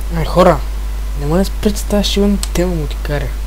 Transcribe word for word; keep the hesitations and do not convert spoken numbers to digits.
Ай, хора, не ме да спрете с тази шивана тема, Motikarq.